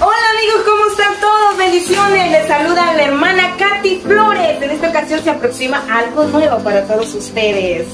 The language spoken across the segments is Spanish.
Hola amigos, ¿cómo están todos? Bendiciones, les saluda la hermana Katy Flores. En esta ocasión se aproxima algo nuevo para todos ustedes.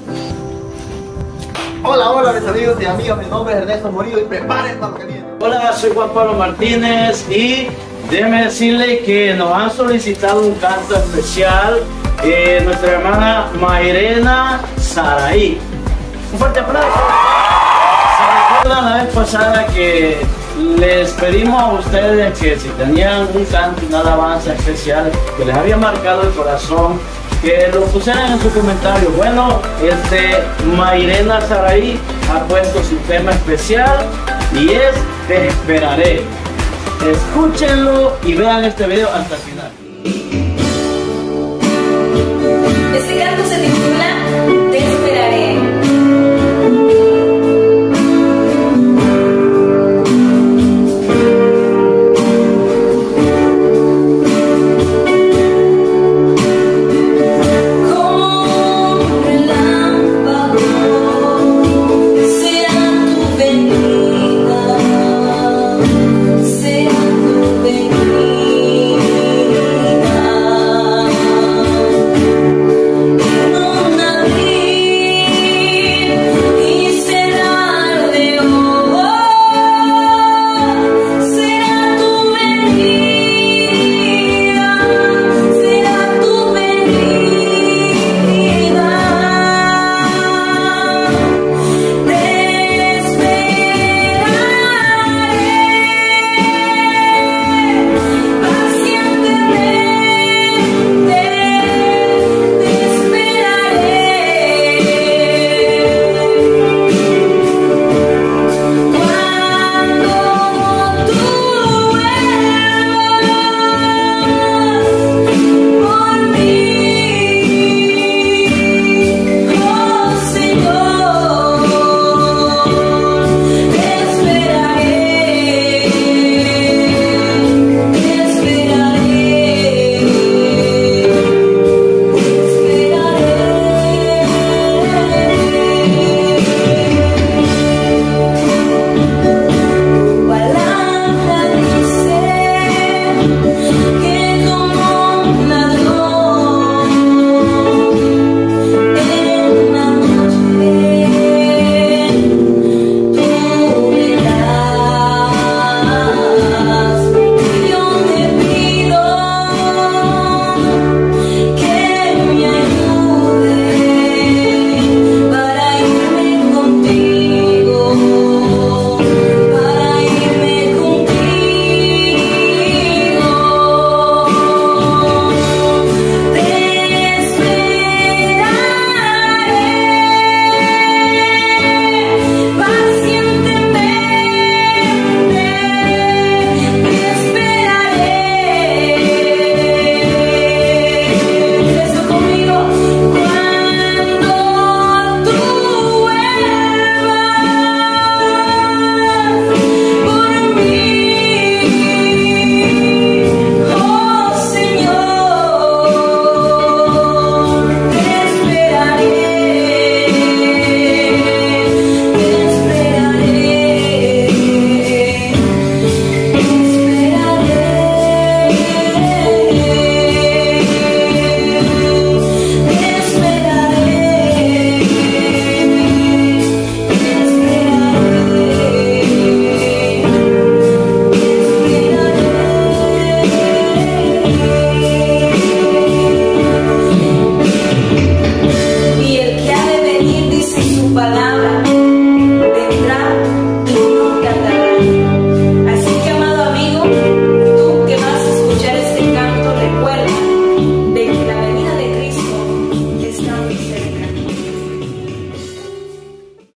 Hola mis amigos y amigas, mi nombre es Ernesto Murillo y prepárense para lo que viene. Hola, soy Juan Pablo Martínez y déjeme decirle que nos han solicitado un canto especial nuestra hermana Mairena Saraí. Un fuerte aplauso. ¿Se recuerdan la vez pasada que les pedimos a ustedes que si tenían un canto, una alabanza especial que les había marcado el corazón, que lo pusieran en sus comentarios? Bueno, Mairena Saraí ha puesto su tema especial y es Te esperaré. Escúchenlo y vean este video hasta el final.